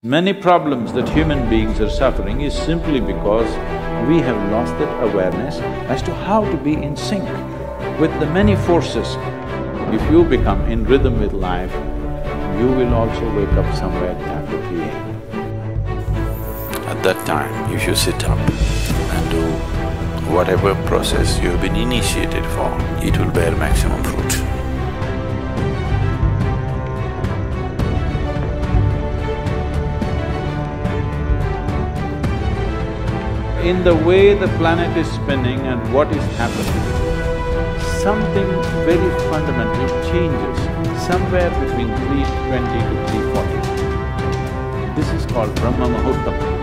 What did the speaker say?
Many problems that human beings are suffering is simply because we have lost that awareness as to how to be in sync with the many forces. If you become in rhythm with life, you will also wake up somewhere after 3 a.m. At that time, you should sit up and do whatever process you have been initiated for, it will bear maximum fruit. In the way the planet is spinning and what is happening, something very fundamental changes somewhere between 3:20 to 3:40. This is called Brahma Mahurtam.